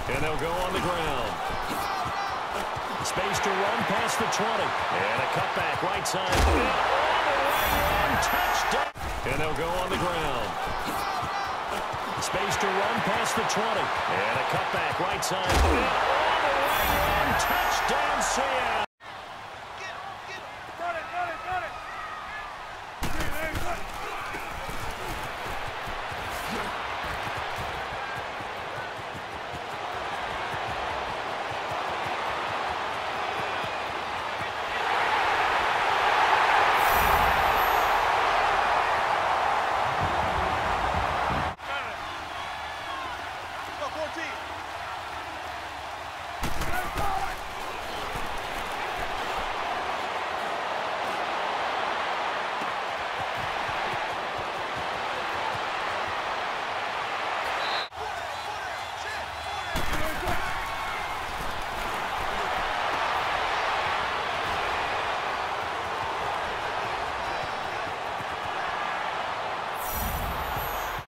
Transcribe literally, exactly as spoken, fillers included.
And they'll go on the ground. Space to run past the twenty. And a cutback right side. And all the way in. Touchdown. And they'll go on the ground. Space to run past the twenty. And a cutback right side. And all the way in. Touchdown, Seattle. Go,